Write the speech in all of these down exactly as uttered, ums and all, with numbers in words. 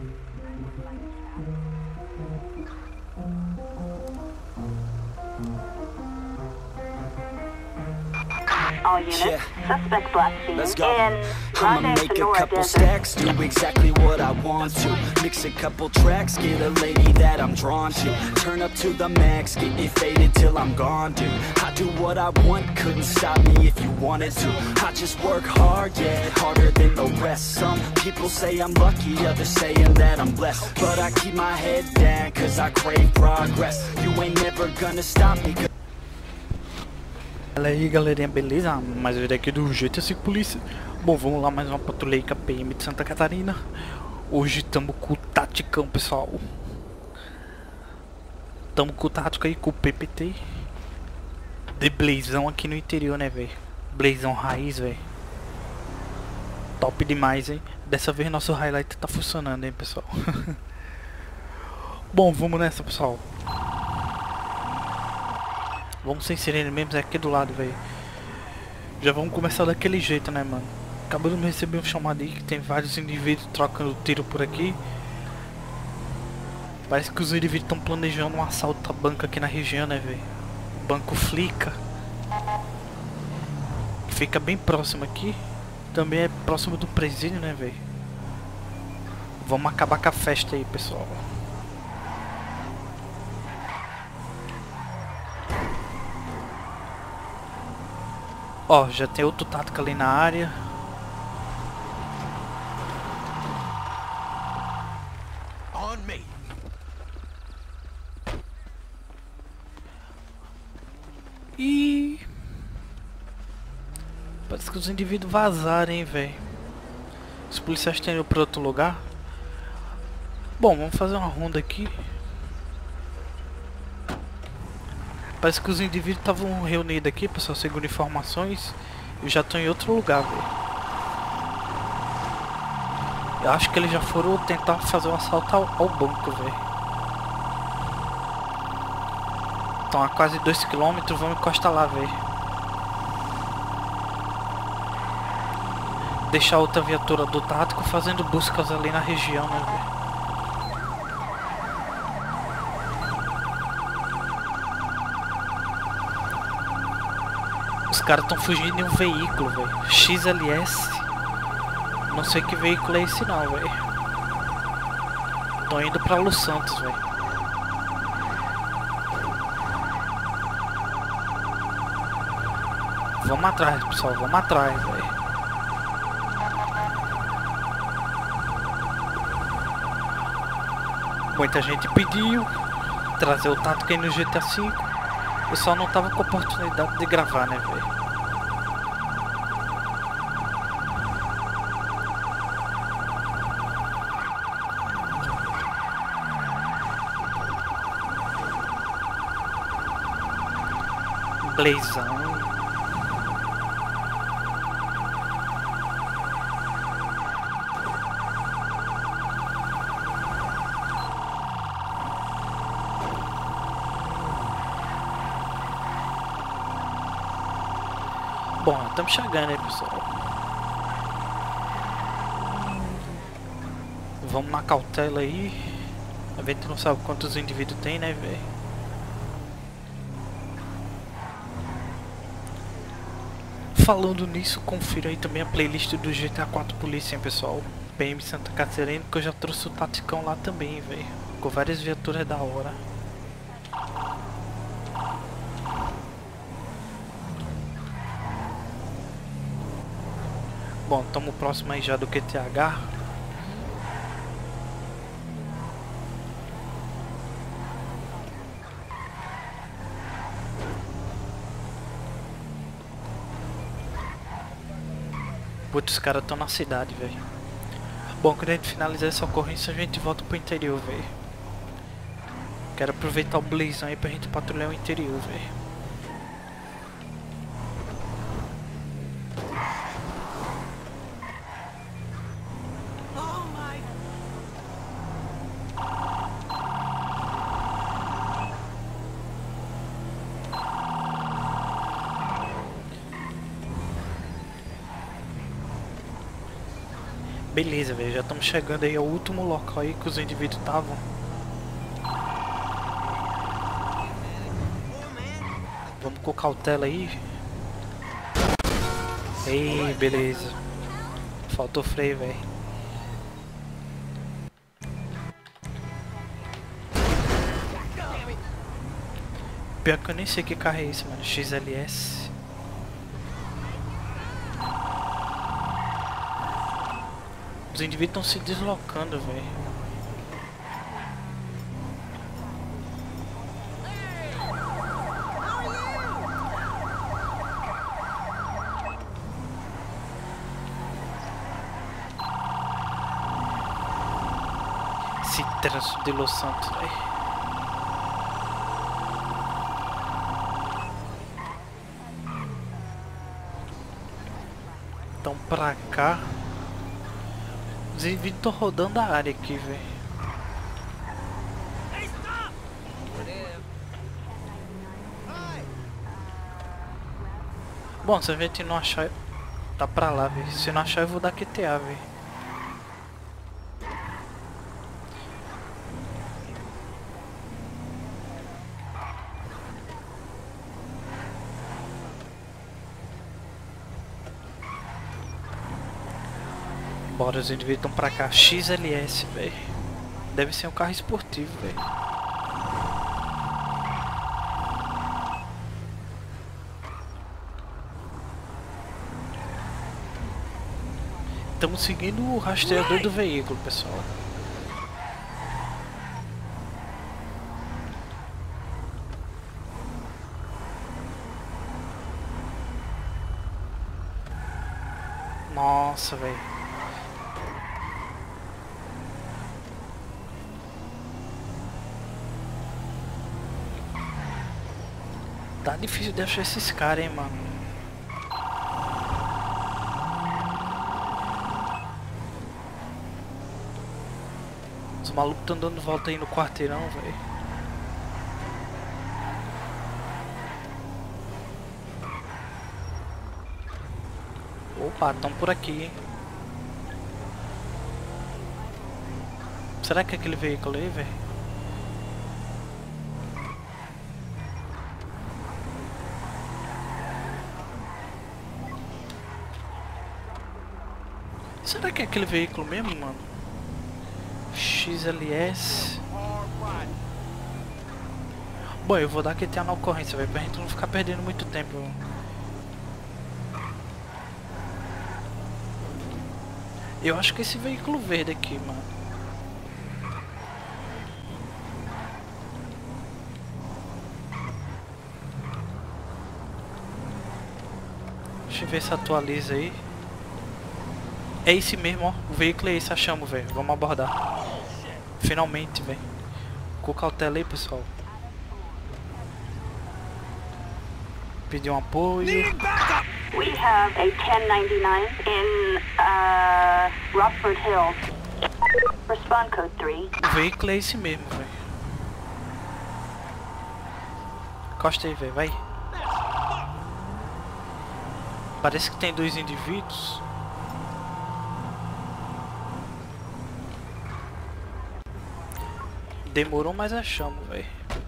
All units, Yeah. suspect black scene Let's go. in I'ma Grande make a Sonora couple Desert. stacks, do exactly what I want to. Mix a couple tracks, get a lady that I'm drawn to. Turn up to the max, get it faded till I'm gone, dude. I do what I want, couldn't stop me if you wanted to. I just work hard, yeah, harder than the rest. Some people say I'm lucky, others saying that I'm blessed. But I keep my head down, cause I crave progress. You ain't never gonna stop me. Fala aí galerinha, beleza? Mais um vídeo aqui do G T A cinco Polícia. Bom, vamos lá, mais uma patrulha aí com a P M de Santa Catarina. Hoje estamos com o Taticão, pessoal. Estamos com o Tático aí, com o P P T. De Blazão aqui no interior, né, velho? Blazão raiz, velho. Top demais, hein? Dessa vez nosso highlight tá funcionando, hein, pessoal? Bom, vamos nessa, pessoal. Vamos sem sirene mesmo, é aqui do lado, velho. Já vamos começar daquele jeito, né, mano? Acabamos de receber um chamado aí que tem vários indivíduos trocando tiro por aqui. Parece que os indivíduos estão planejando um assalto à banca aqui na região, né, velho? Banco Flica. Que fica bem próximo aqui. Também é próximo do presídio, né, velho? Vamos acabar com a festa aí, pessoal. Ó, já tem outro tático ali na área. On me. E parece que os indivíduos vazaram, hein, velho. Os policiais estão indo para outro lugar. Bom, vamos fazer uma ronda aqui. Parece que os indivíduos estavam reunidos aqui, pessoal, segundo informações. E já estão em outro lugar, velho. Eu acho que eles já foram tentar fazer o assalto ao, ao banco, velho. Estão a quase dois quilômetros, vamos encostar lá, velho. Deixar outra viatura do tático fazendo buscas ali na região, né, velho. Os caras estão fugindo em um veículo, velho. X L S. Não sei que veículo é esse não, velho. Estão indo pra Los Santos, velho. Vamos atrás, pessoal. Vamos atrás, velho. Muita gente pediu trazer o tático aí no G T A cinco. Eu só não tava com a oportunidade de gravar, né, velho? Blazão. Bom, estamos chegando aí, pessoal. Vamos na cautela aí. A gente não sabe quantos indivíduos tem, né, velho? Falando nisso, confira aí também a playlist do G T A quatro Polícia, hein, pessoal. P M Santa Catarina, que eu já trouxe o Taticão lá também, velho. Com várias viaturas da hora. Bom, estamos próximo aí já do Q T H. Putz, os caras estão na cidade, velho. Bom, quando a gente finalizar essa ocorrência, a gente volta pro interior, velho. Quero aproveitar o Blazão aí pra gente patrulhar o interior, velho. Beleza, velho, já estamos chegando aí ao último local aí que os indivíduos estavam. Vamos com cautela aí. Ei, beleza. Faltou freio, velho. Pior que eu nem sei que carro é esse, mano. X L S. Os indivíduos estão se deslocando, velho. Esse trânsito de Los Santos, velho. Então pra cá. Os indivíduos estão rodando a área aqui, velho. Bom, se a gente não achar, tá pra lá, velho. Se não achar, eu vou dar Q T A, velho. Bora, os indivíduos estão pra cá. X L S, velho. Deve ser um carro esportivo, velho. Estamos seguindo o rastreador do veículo, pessoal. Nossa, velho. Tá difícil de achar esses caras, hein, mano. Os malucos estão dando volta aí no quarteirão, velho. Opa, estão por aqui, hein. Será que é aquele veículo aí, velho? Será que é aquele veículo mesmo, mano? X L S. Bom, eu vou dar Q T A na ocorrência, velho, pra gente não ficar perdendo muito tempo. Eu acho que esse veículo verde aqui, mano. Deixa eu ver se atualiza aí. É esse mesmo, ó. O veículo é esse, achamos, velho. Vamos abordar. Finalmente, velho. Com cautela aí, pessoal. Pedir um apoio. We have a ten ninety-nine in uh, Rockford Hills. Respond code three. O veículo é esse mesmo, velho. Encosta aí, velho. Vai. Parece que tem dois indivíduos. Demorou, mas achamos, velho.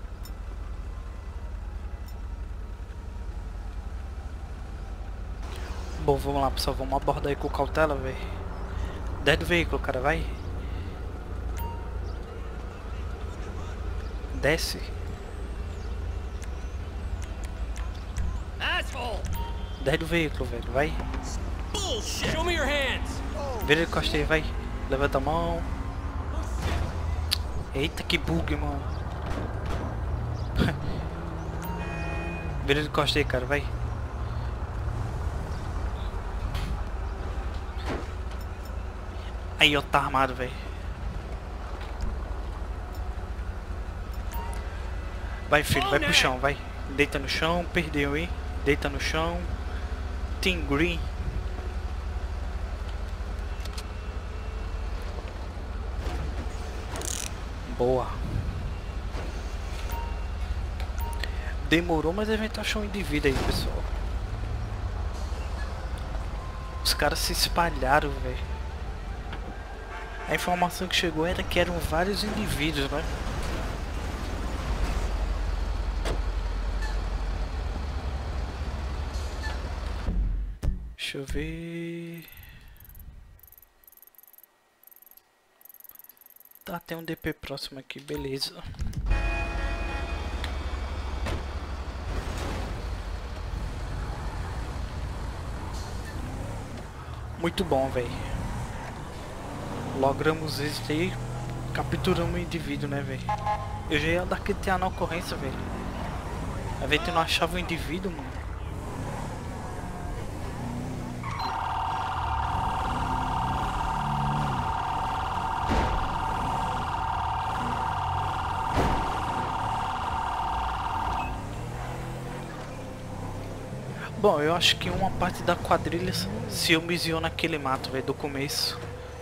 Bom, vamos lá, pessoal. Vamos abordar aí com cautela, velho. Desce do veículo, cara, vai. Desce. Desce do veículo, velho, vai. Vira de costa aí, vai. Levanta a mão. Eita, que bug, mano. Vira de costa aí, cara, vai. Aí, ó, tá armado, velho. Vai, filho, vai pro chão, vai. Deita no chão, perdeu, hein. Deita no chão. Team Green. Boa. Demorou, mas a gente achou um indivíduo aí, pessoal. Os caras se espalharam, velho. A informação que chegou era que eram vários indivíduos, né? Deixa eu ver... Tá, tem um D P próximo aqui, beleza. Muito bom, velho. Logramos êxito aí. Capturamos o indivíduo, né, velho? Eu já ia dar Q T A na ocorrência, velho. A gente não achava o indivíduo, mano. Bom, eu acho que uma parte da quadrilha se homiziou naquele mato, velho, do começo.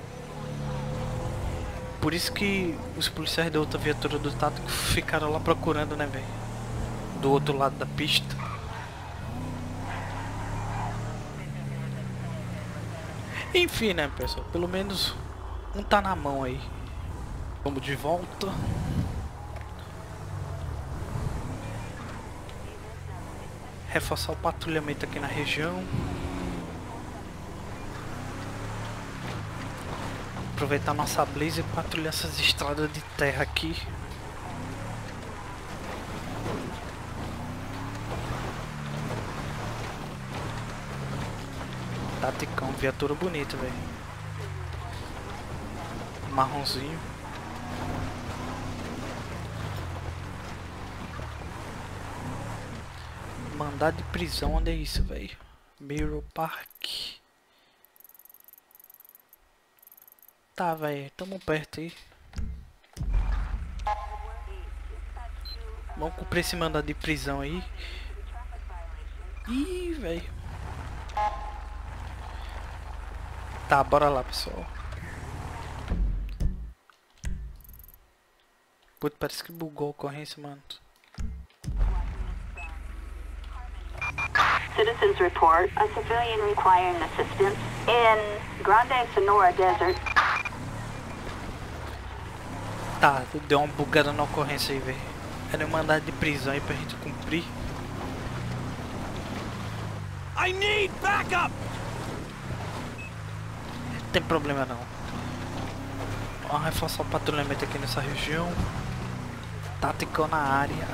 Por isso que os policiais da outra viatura do Tático ficaram lá procurando, né, velho? Do outro lado da pista. Enfim, né, pessoal? Pelo menos um tá na mão aí. Vamos de volta. Reforçar o patrulhamento aqui na região. Aproveitar nossa blaze e patrulhar essas estradas de terra aqui. Taticão, viatura bonita, velho. Marronzinho. Mandado de prisão, onde é isso, velho? Mirror Park. Tá, velho, tamo perto aí. Vamos cumprir esse mandado de prisão aí. Ih, velho. Tá, bora lá, pessoal. Putz, parece que bugou a ocorrência, mano. Citizens report a civilian requiring assistance in Grande Sonora Desert. Tá, deu uma bugada na ocorrência aí, velho. Era um mandado de prisão aí pra gente cumprir. I need backup! Não tem problema não. Vamos reforçar o patrulhamento aqui nessa região. Tático na área.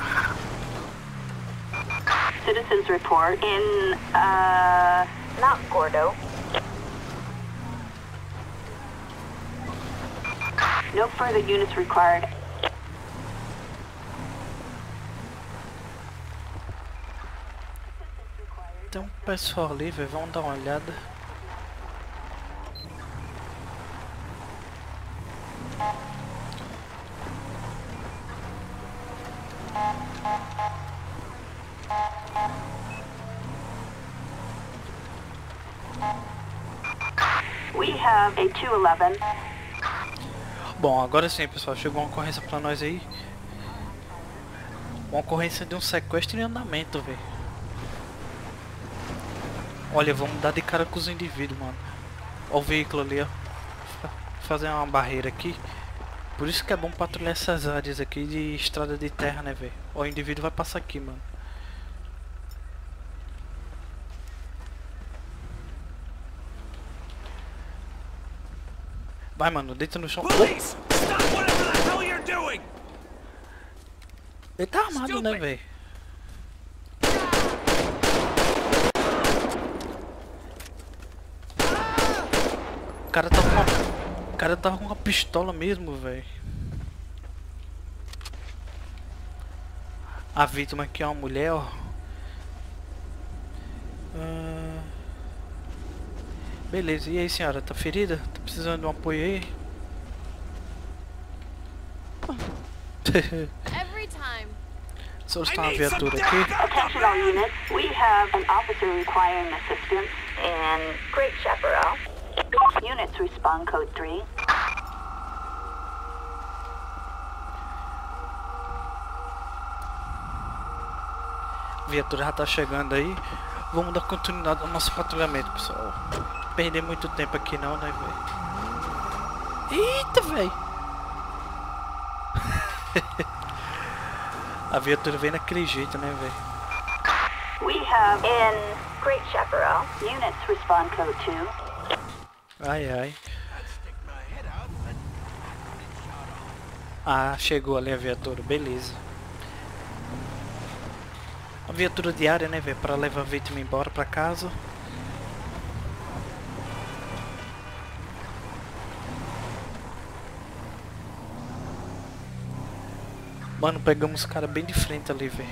Citizens report in, uh, not Gordo. No further units required. Tem um pessoal ali, velho. Vamos dar uma olhada. We have a two eleven. Bom, agora sim, pessoal. Chegou uma ocorrência pra nós aí. Uma ocorrência de um sequestro em andamento, velho. Olha, vamos dar de cara com os indivíduos, mano. Olha o veículo ali, ó. Fazer uma barreira aqui. Por isso que é bom patrulhar essas áreas aqui de estrada de terra, né, velho? Ó, o indivíduo vai passar aqui, mano. Vai, mano, deita no chão. Police! Stop whatever the hell you're doing! Ele tá armado, né, velho? O cara tá com uma... O cara tava com uma pistola mesmo, velho. A vítima aqui é uma mulher, ó. Ah... Beleza, e aí, senhora? Tá ferida? Tá precisando de um apoio aí? Every time. Só está uma viatura aqui. Attention all units. We have an officer requiring assistance in Great Chaparral. Units respond code three. A viatura já tá chegando aí. Vamos dar continuidade ao nosso patrulhamento, pessoal. Perder muito tempo aqui não, né, velho? Eita, velho. A viatura vem daquele jeito, né, velho? We have in Great Chaparral. Units respond code two. Ai, ai. Ah, chegou ali a viatura, beleza. A viatura diária, né, velho, pra levar a vítima embora pra casa. Mano, pegamos os caras bem de frente ali, velho.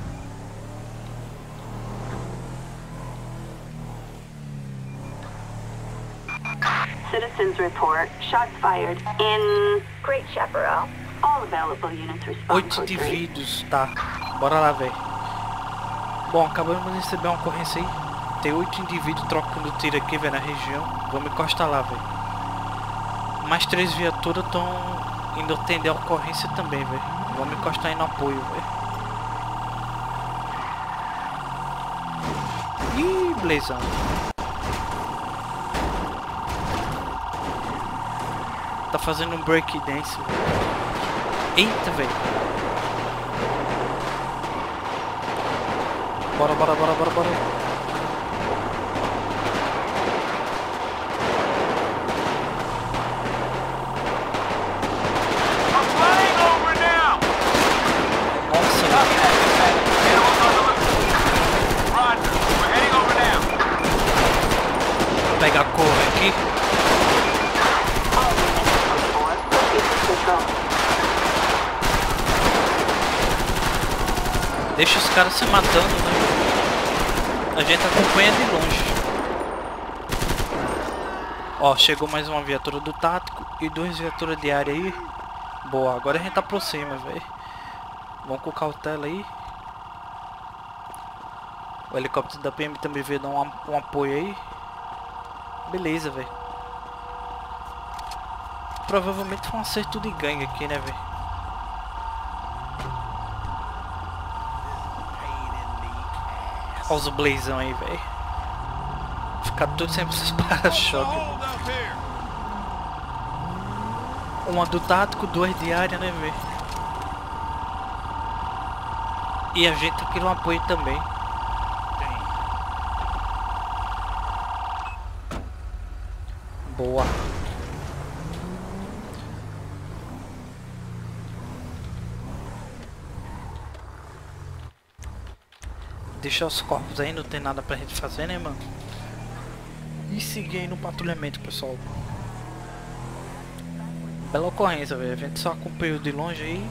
Citizens report shots fired in Great Chaparral. All available units respond Oito code three. indivíduos, tá. Bora lá, velho. Bom, acabamos de receber uma ocorrência aí. Tem oito indivíduos trocando tiro aqui, velho, na região. Vamos encostar lá, velho. Mais três viaturas estão indo atender a ocorrência também, velho. Vamos encostar aí no apoio, velho. Ih, blazão. Tá fazendo um break dance. Eita, velho. Bora, bora, bora, bora, bora. Nossa, vou pegar a cor aqui. Deixa os caras se matando, né? A gente acompanha de longe. Ó, chegou mais uma viatura do tático e duas viaturas de área aí. Boa, agora a gente aproxima, velho. Vamos com cautela aí. O helicóptero da P M também veio dar um, um apoio aí. Beleza, velho. Provavelmente foi um acerto de gangue aqui, né, velho? Olha os blazão aí, velho. Ficar tudo sempre esses para-choque. Uma do tático, duas de área, né, velho? E a gente aqui no apoio também. Boa. Deixar os corpos aí, não tem nada pra gente fazer, né, mano? E seguir aí no patrulhamento, pessoal. Bela ocorrência, velho. A gente só acompanhou de longe aí.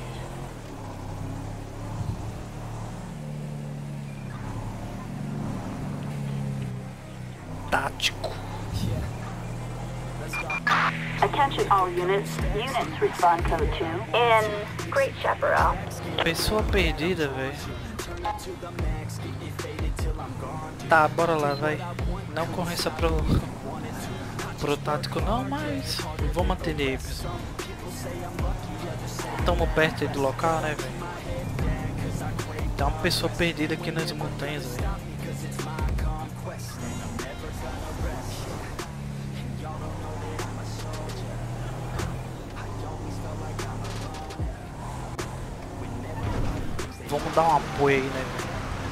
Tático. Attention all units. Units respond code two. In Great Chaparral. Pessoa perdida, velho. Tá, bora lá, vai. Não ocorrência pro, pro tático não, mas vamos atender aí, pessoal. Estamos perto aí do local, né, velho? Tem uma pessoa perdida aqui nas montanhas, velho. Vamos dar um apoio aí, né, velho?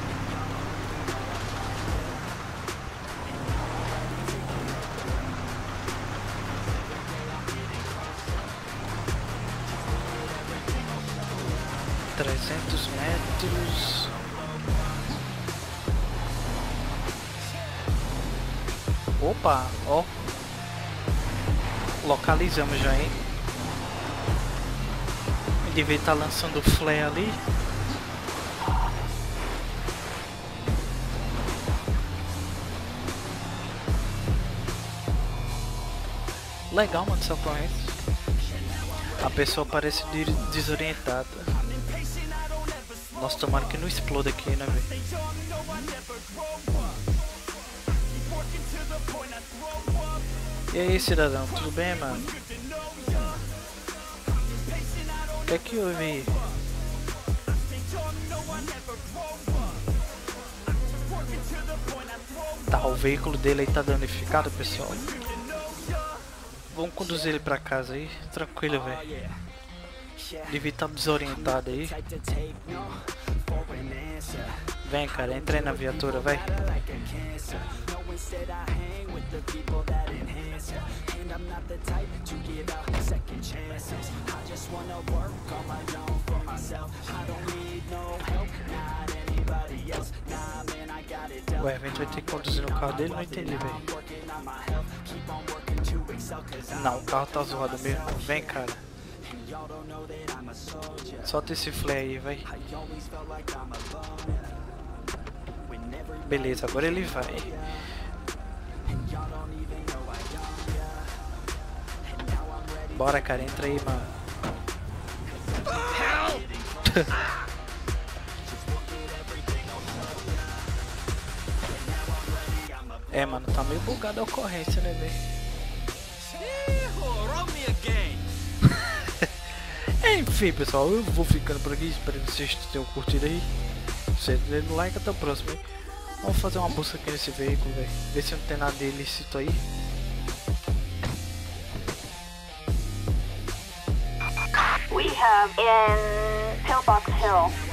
trezentos metros. Opa, ó. Localizamos já, hein? Ele devia estar lançando o flare ali. Legal, mano, essa ocorrência. A pessoa parece desorientada. Nossa, tomara que não exploda aqui, né, velho? E aí, cidadão, tudo bem, mano? O que é que houve aí? Tá, o veículo dele aí tá danificado, pessoal. Vamos conduzir ele pra casa aí, tranquilo, velho. Devia estar desorientado aí. Vem, cara, entra aí na viatura, vai. Ué, a gente vai ter que conduzir no carro dele, não entendi, velho. Não, o carro tá zoado mesmo. Vem, cara. Solta esse flare aí, vai. Beleza, agora ele vai. Bora, cara, entra aí, mano. É, mano, tá meio bugada a ocorrência, né, velho? Enfim, pessoal, eu vou ficando por aqui. Espero que vocês tenham curtido aí. Se dê no like, até o próximo, hein? Vamos fazer uma busca aqui nesse veículo, velho. Ver se não tem nada de ilícito aí. We have in Pillbox Hill